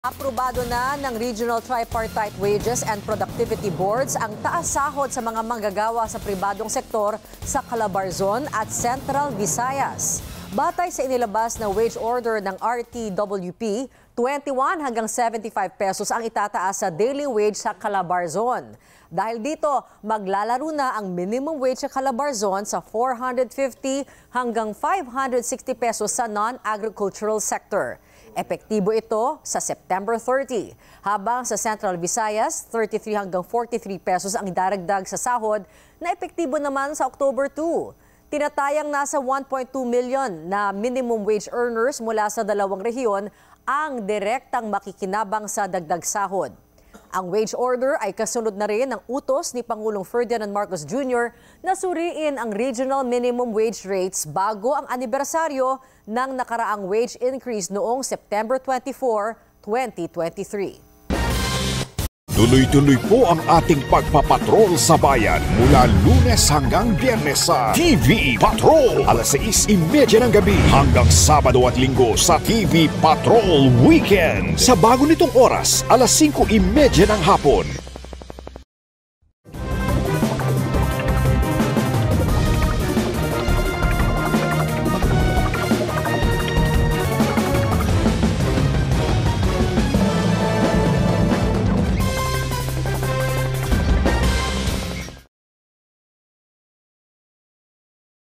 Aprobado na ng Regional Tripartite Wages and Productivity Boards ang taas sahod sa mga manggagawa sa pribadong sektor sa Calabarzon at Central Visayas. Batay sa inilabas na wage order ng RTWP, 21 hanggang 75 pesos ang itataas sa daily wage sa Calabarzon. Dahil dito, maglalaro na ang minimum wage sa Calabarzon sa 450 hanggang 560 pesos sa non-agricultural sector. Epektibo ito sa September 30, habang sa Central Visayas, 33 hanggang 43 pesos ang idaragdag sa sahod na epektibo naman sa October 2. Tinatayang nasa 1.2 million na minimum wage earners mula sa dalawang rehiyon ang direktang makikinabang sa dagdag sahod. Ang wage order ay kasunod na rin ng utos ni Pangulong Ferdinand Marcos Jr. na suriin ang regional minimum wage rates bago ang anibersaryo ng nakaraang wage increase noong September 24, 2023. Tuloy-tuloy po ang ating pagpapatrol sa bayan mula Lunes hanggang Biyernes sa TV Patrol. Alas 6:30 ng gabi hanggang Sabado at Linggo sa TV Patrol Weekend. Sa bago nitong oras, alas 5:30 ng hapon.